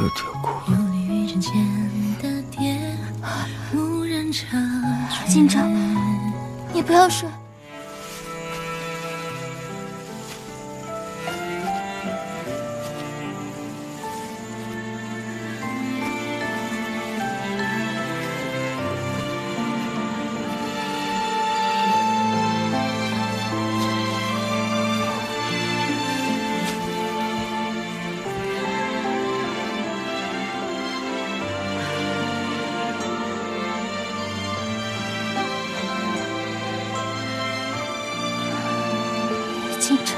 有点哭了。 今朝，你不要睡。今朝，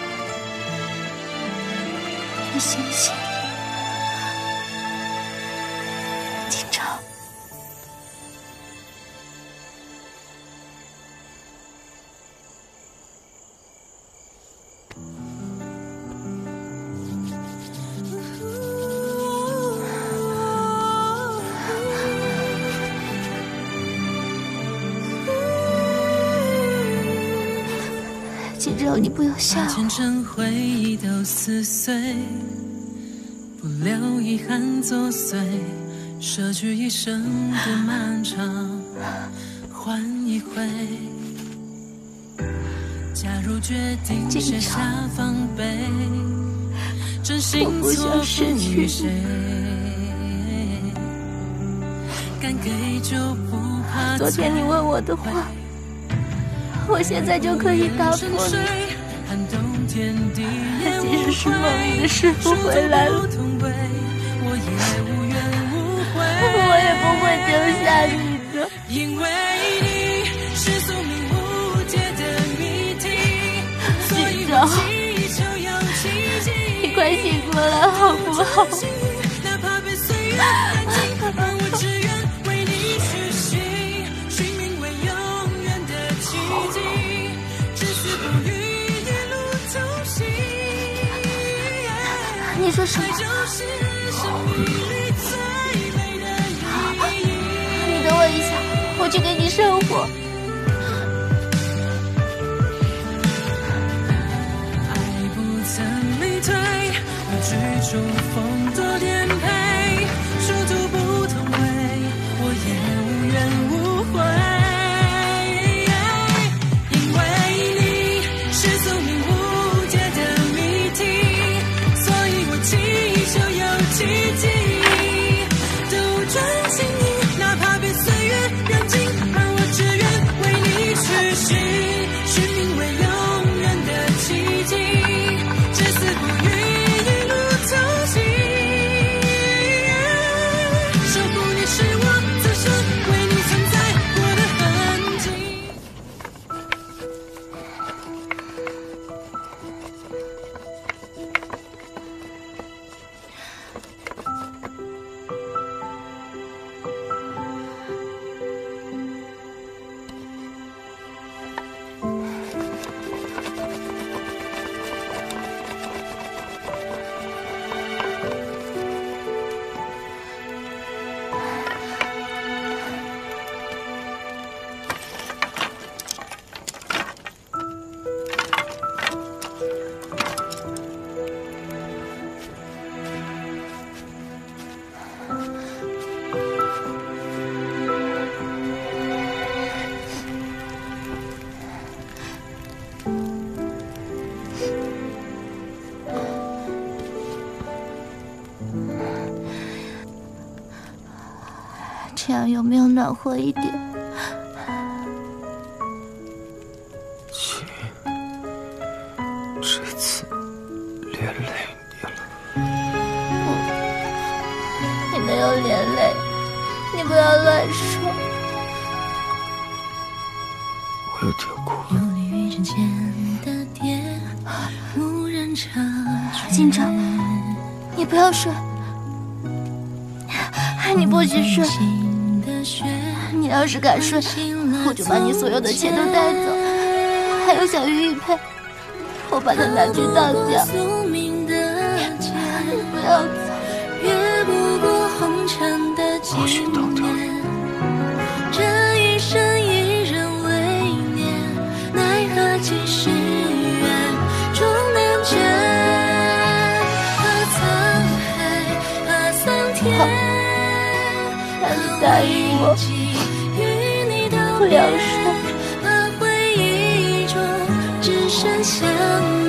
你醒醒！今朝，今朝你不要吓我。 前尘回忆都撕碎，不留遗憾作祟，舍去一生的漫长，换一回。假如决定卸下防备，真心错付于谁？敢给就不怕。 昨天你问我的话，我现在就可以答复你。即使是梦里的师父回来了，我也不会丢下你的。 因为你是宿命无解的谜题， 今朝，你快醒过来好不好？ 哪怕被岁月染尽，而我只愿为你去寻，寻觅为永远的奇迹，至死不渝，一路同行。 你说什么？你等我一下，我去给你生火。 爱不曾离退，我举出风多颠沛，殊途不同位，我也无怨无悔。因为你是宿命无解的谜题，所以我祈求有奇迹，都专心你，哪怕被岁月染尽，而我只愿为你去寻，寻觅为永远的奇迹，至死不渝，一路同行。守护你是我此生为你存在过的痕迹。 这样有没有暖和一点？ 亲，这次连累你了。 你没有连累，你不要乱说。 我有点哭了。 今朝，你不要睡，你不许睡。你要是敢睡，我就把你所有的钱都带走，还有小鱼玉佩，我把它拿去当家。你不要走。 我去当掉你。 这一生一人为念，奈何几世缘终难见。何沧海，何好，那你答应我，不要说。 把回忆中只剩相